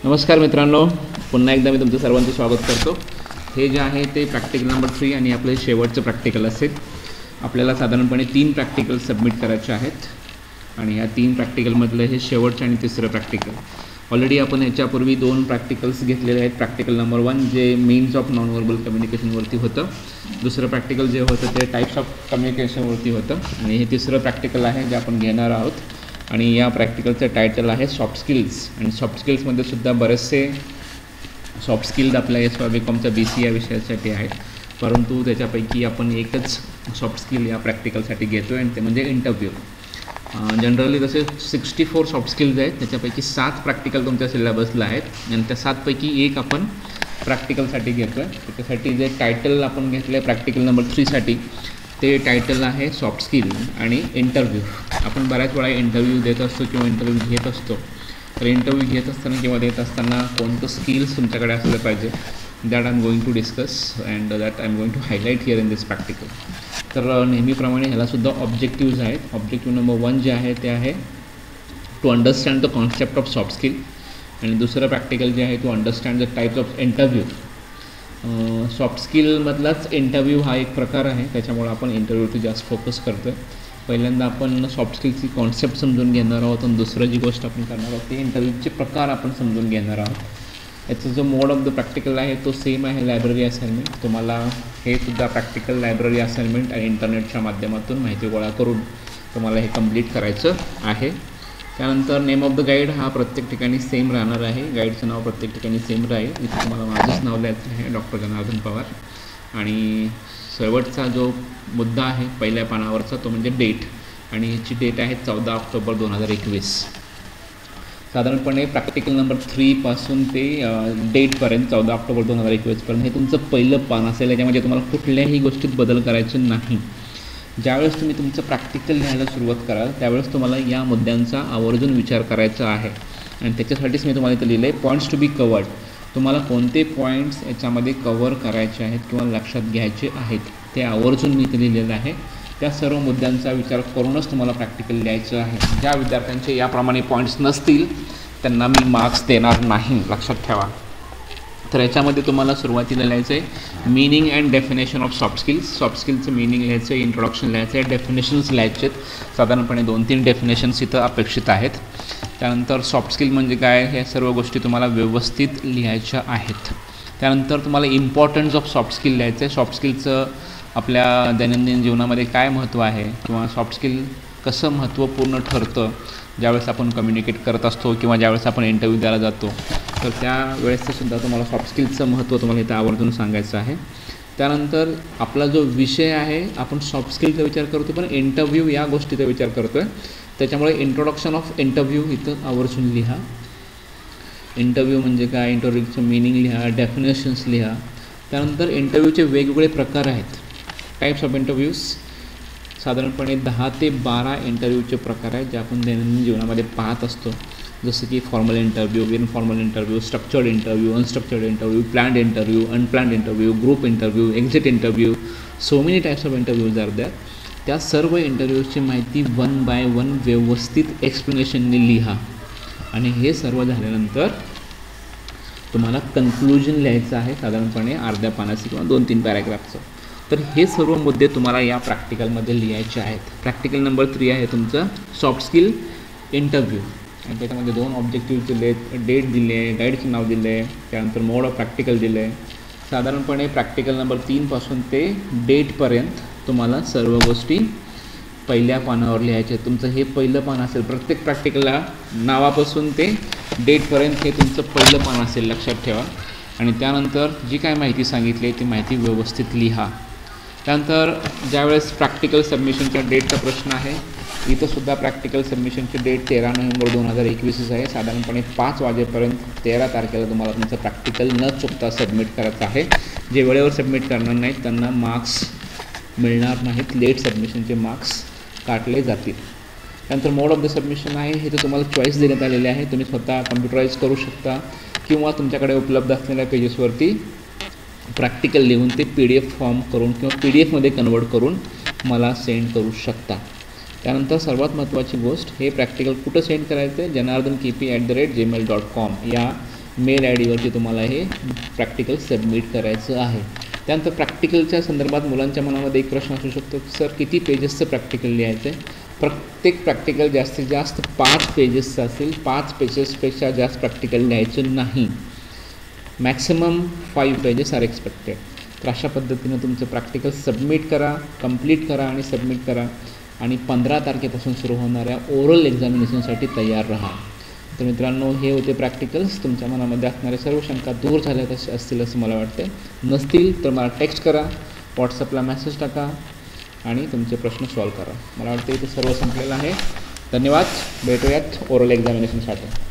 नमस्कार मित्रांनो, पुन्हा एकदा मी तुमचं सर्वांचं स्वागत करतो। हे जे आहे ते प्रॅक्टिकल नंबर 3 आणि आपले शेवटचं प्रॅक्टिकल असेल। आपल्याला साधारणपणे 3 प्रॅक्टिकल सबमिट करायचे आहेत आणि या 3 प्रॅक्टिकलमधलं हे शेवटचं आणि तिसरं प्रॅक्टिकल। ऑलरेडी आपण याच्यापूर्वी 2 प्रॅक्टिकल्स घेतलेले आहेत। प्रॅक्टिकल नंबर 1 जे मीन्स ऑफ नॉन व्हर्बल कम्युनिकेशनवरती होतं, दुसरं प्रॅक्टिकल जे होतं ते टाईप्स ऑफ कम्युनिकेशनवरती होतं आणि हे तिसरं प्रॅक्टिकल आहे जे आपण घेणार आहोत। आणि या प्रॅक्टिकलचं टायटल आहे सॉफ्ट स्किल्स। आणि सॉफ्ट स्किल्समध्ये सुद्धा बरेचसे सॉफ्ट स्किल्स आपल्या SY.BComच्या BC या विषयासाठी आहेत, परंतु त्याच्यापैकी आपण एकच सॉफ्ट स्किल या प्रॅक्टिकलसाठी घेतो आहे आणि ते म्हणजे इंटरव्ह्यू। जनरली तसे 64 सॉफ्ट स्किल्स आहेत, त्याच्यापैकी 7 प्रॅक्टिकल तुमच्या सिलेबसला आहेत आणि त्या 7पैकी एक आपण प्रॅक्टिकलसाठी घेतो आहे। त्याच्यासाठी जे टायटल आपण घेतलं आहे प्रॅक्टिकल नंबर 3साठी ते टायटल आहे सॉफ्ट स्किल आणि इंटरव्ह्यू। आपण बऱ्याच वेळा इंटरव्ह्यू देत असतो किंवा इंटरव्ह्यू घेत असतो, तर इंटरव्ह्यू घेत असताना किंवा देत असताना कोणतं स्किल्स तुमच्याकडे असलं पाहिजे, that I am going to discuss and that I am going to highlight here in this practical. तर नेहमीप्रमाणे ह्यालासुद्धा ऑब्जेक्टिव्ज आहेत। ऑब्जेक्टिव्ह नंबर 1 जे आहे ते आहे to understand the concept of soft skill आणि दुसरं प्रॅक्टिकल जे आहे to understand the types of interview. Soft स्किलमधलाच इंटरव्ह्यू हा एक प्रकार आहे, त्याच्यामुळे आपण इंटरव्ह्यूवरती जास्त फोकस करतो आहे। पहिल्यांदा आपण सॉफ्ट स्किलची कॉन्सेप्ट समजून घेणार आहोत आणि दुसरं जी गोष्ट आपण करणार आहोत ते इंटरव्ह्यूचे प्रकार आपण समजून घेणार आहोत। याचा जो मोड ऑफ द प्रॅक्टिकल आहे तो सेम आहे, लायब्ररी असाइनमेंट। तुम्हाला हे सुद्धा प्रॅक्टिकल लायब्ररी असाइनमेंट आणि इंटरनेटच्या माध्यमातून माहिती गोळा करून तुम्हाला हे कंप्लीट करायचं आहे। त्यानंतर नेम ऑफ द गाईड हा प्रत्येक ठिकाणी सेम राहणार आहे, गाईडचं नाव प्रत्येक ठिकाणी सेम राहील। इथे तुम्हाला माझंच नाव लिहायचं आहे, डॉक्टर जनार्दन पवार। आणि शेवटचा जो मुद्दा आहे पहिल्या पानावरचा तो म्हणजे डेट, आणि ह्याची डेट आहे 14 ऑक्टोबर 2021। साधारणपणे प्रॅक्टिकल नंबर 3पासून ते डेटपर्यंत 14 ऑक्टोबर 2021पर्यंत हे तुमचं पहिलं पान असेल। याच्यामध्ये तुम्हाला कुठल्याही गोष्टीत बदल करायचे नाही। ज्यावेळेस तुम्ही तुमचं प्रॅक्टिकल लिहायला सुरुवात कराल त्यावेळेस तुम्हाला या मुद्द्यांचा आवर्जून विचार करायचा आहे आणि त्याच्यासाठीच मी तुम्हाला इथं लिहिलं आहे पॉईंट्स टू बी कवर्ड। तुम्हाला कोणते पॉईंट्स याच्यामध्ये कवर करायचे आहेत किंवा लक्षात घ्यायचे आहेत ते आवर्जून मी इथे लिहिलेलं आहे। त्या सर्व मुद्द्यांचा विचार करूनच तुम्हाला प्रॅक्टिकल लिहायचं आहे। ज्या विद्यार्थ्यांचे याप्रमाणे पॉईंट्स नसतील त्यांना मी मार्क्स देणार नाही, लक्षात ठेवा। तर याच्यामध्ये तुम्हाला सुरुवातीला लिहायचं आहे meaning and definition of soft skills. Soft स्किलचं मीनिंग लिहायचं आहे, इंट्रोडक्शन लिहायचं आहे, डेफिनेशन्स लिहायचे आहेत। साधारणपणे 2-3 डेफिनेशन्स इथं अपेक्षित आहेत। त्यानंतर सॉफ्ट स्किल म्हणजे काय हे सर्व गोष्टी तुम्हाला व्यवस्थित लिहायच्या आहेत। त्यानंतर तुम्हाला इम्पॉर्टन्स ऑफ सॉफ्ट स्किल लिहायचं आहे। सॉफ्ट स्किलचं आपल्या दैनंदिन जीवनामध्ये काय महत्त्व आहे किंवा सॉफ्ट स्किल कसं महत्त्वपूर्ण ठरतं ज्यावेळेस आपण कम्युनिकेट करत असतो किंवा ज्यावेळेस आपण इंटरव्ह्यू द्यायला जातो, तर त्यावेळेससुद्धा तुम्हाला सॉफ्ट स्किलचं महत्त्व तुम्हाला इथं आवर्जून सांगायचं आहे। त्यानंतर आपला जो विषय आहे आपण सॉफ्ट स्किलचा विचार करतो पण इंटरव्ह्यू या गोष्टीचा विचार करतो आहे, त्याच्यामुळे इंट्रोडक्शन ऑफ इंटरव्ह्यू इथं आवर्जून लिहा। इंटरव्ह्यू म्हणजे काय, इंटरव्ह्यूचं मीनिंग लिहा, डेफिनेशन्स लिहा। त्यानंतर इंटरव्ह्यूचे वेगवेगळे प्रकार आहेत, टाईप्स ऑफ इंटरव्ह्यूज। साधारणपणे 10 ते 12 इंटरव्ह्यूचे प्रकार आहेत जे आपण दैनंदिन जीवनामध्ये पाहत असतो, जसं की formal interview, informal interview, structured interview, unstructured interview, planned interview, unplanned interview, group interview, exit interview, so many types of interviews are that. त्या सर्व इंटरव्ह्यूजची माहिती 1 बाय 1 व्यवस्थित एक्सप्लेनेशनने लिहा आणि हे सर्व झाल्यानंतर तुम्हाला कन्क्लुजन लिहायचं आहे, साधारणपणे अर्ध्या पानाचं किंवा 2-3 पॅराग्राफचं। तर हे सर्व मुद्दे तुम्हाला या प्रॅक्टिकलमध्ये लिहायचे आहेत। प्रॅक्टिकल नंबर 3 आहे तुमचं सॉफ्ट स्किल इंटरव्ह्यू आणि त्याच्यामध्ये 2 ऑब्जेक्टिव्ह दिले, डेट दिले आहे, गाईडचं नाव दिलं आहे, त्यानंतर मोड ऑफ प्रॅक्टिकल दिलं आहे। साधारणपणे प्रॅक्टिकल नंबर 3पासून ते डेटपर्यंत तुम्हाला सर्व गोष्टी पहिल्या पानावर लिहायचे आहेत। तुमचं हे पहिलं पान असेल, प्रत्येक प्रॅक्टिकलला नावापासून ते डेटपर्यंत हे तुमचं पहिलं पान असेल, लक्षात ठेवा। आणि त्यानंतर जी काय माहिती सांगितली आहे ती माहिती व्यवस्थित लिहा। त्यानंतर ज्यावेळेस प्रॅक्टिकल सबमिशनच्या डेटचा प्रश्न आहे, इथंसुद्धा प्रॅक्टिकल सबमिशनची डेट 13 नोव्हेंबर 2021 आहे। साधारणपणे 5 वाजेपर्यंत 13 तारखेला तुम्हाला तुमचं प्रॅक्टिकल न चुकता सबमिट करायचं आहे। जे वेळेवर सबमिट करणार नाहीत त्यांना मार्क्स मिळणार नाहीत, लेट सबमिशनचे मार्क्स काटले जातील। त्यानंतर मोड ऑफ द सबमिशन आहे, हे तर तुम्हाला चॉईस देण्यात आलेले आहे, तुम्ही स्वतः कम्प्युटराईज करू शकता किंवा तुमच्याकडे उपलब्ध असलेल्या पेजेसवरती प्रॅक्टिकल लिहून ते PDF फॉर्म करून किंवा PDF मध्ये कन्वर्ट करून मला सेंड करू शकता। त्यानंतर सर्वात महत्त्वाची गोष्ट, हे प्रॅक्टिकल कुठं सेंड करायचं आहे, janardhankp@gmail.com या मेल आय डीवरती तुम्हाला हे प्रॅक्टिकल सबमिट करायचं आहे. त्यानंतर प्रॅक्टिकलच्या संदर्भात मुलांच्या मनामध्ये एक प्रश्न असू शकतो की सर किती पेजेसचं प्रॅक्टिकल लिहायचं आहे. प्रत्येक प्रॅक्टिकल जास्तीत जास्त 5 पेजेसचं असेल. 5 पेजेसपेक्षा जास्त प्रॅक्टिकल लिहायचं नाही. Maximum 5 pages are expected. तर अशा पद्धतीनं तुमचं प्रॅक्टिकल सबमिट करा, कंप्लीट करा आणि सबमिट करा आणि 15 तारखेपासून सुरू होणाऱ्या ओरल एक्झामिनेशनसाठी तयार राहा. तर मित्रांनो, हे होते प्रॅक्टिकल्स. तुमच्या मनामध्ये असणाऱ्या सर्व शंका दूर झाल्या असतील असं मला वाटते. नसतील तर मला टेक्स्ट करा, व्हॉट्सअपला मेसेज टाका आणि तुमचे प्रश्न सॉल्व करा. मला वाटतं इथे सर्व संपलेलं आहे. धन्यवाद. भेटूयात ओरल एक्झामिनेशनसाठी.